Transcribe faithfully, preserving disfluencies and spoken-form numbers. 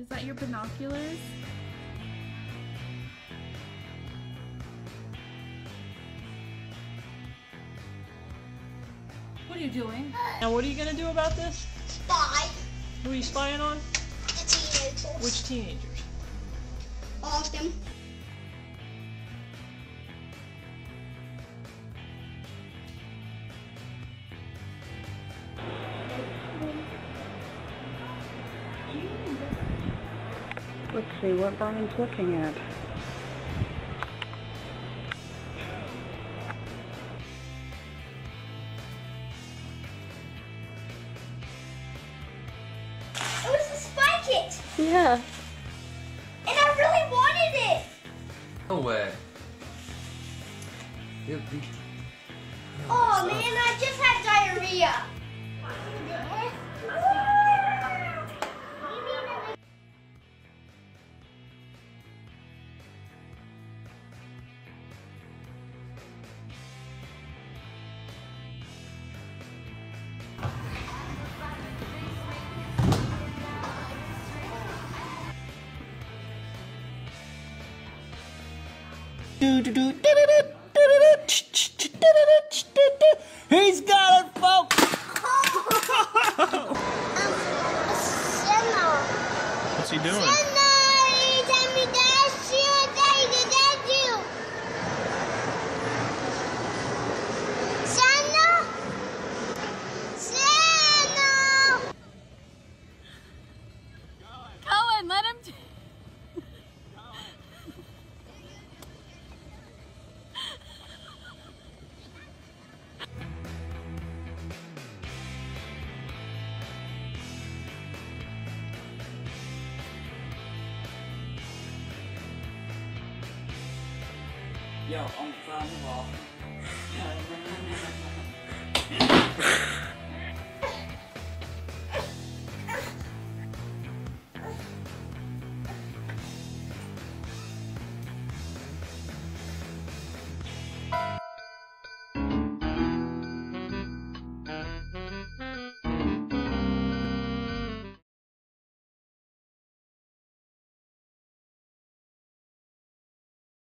Is that your binoculars? What are you doing? Now what are you gonna do about this? Spy. Who are you spying on? The teenagers. Which teenagers? All of them. Let's see what Brian's looking at. It was a spy kit, Yeah. and I really wanted it. No way. You'll be- Oh man, I just had diarrhea. He's got it, folks! What's he doing? Cohen, let him. Yo, I'm from the wall.